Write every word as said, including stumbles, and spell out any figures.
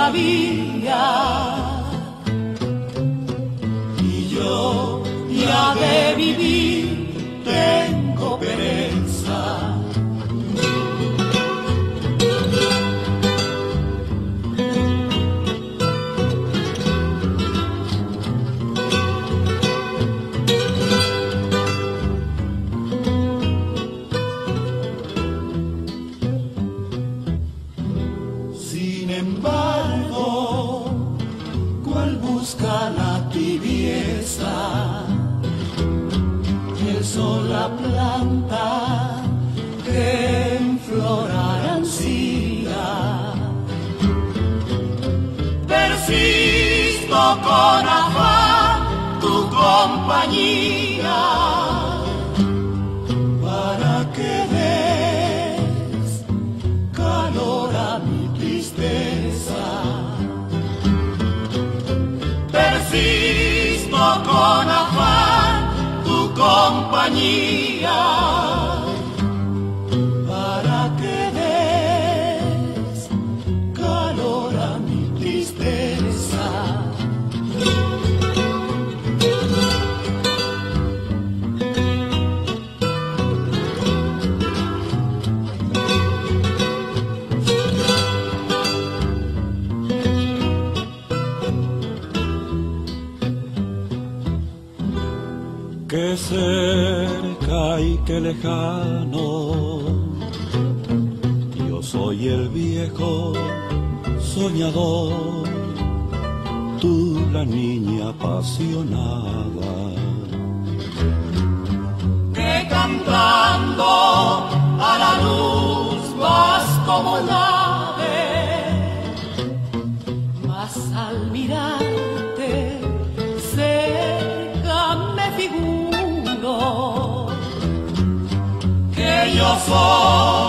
todavía. Y yo ya de vivir tengo pereza. Sin embargo, cual busca la tibieza, el sol, la planta que en flor ansía. Persisto con afán tu compañía, para que des calor a mi tristeza. Persisto con afán tu compañía, para que des calor a mi tristeza. Que cerca y que lejano, yo soy el viejo soñador, tú la niña apasionada. Que cantando a la luz vas como el ave, mas al mirarte cerca me figuro que yo soy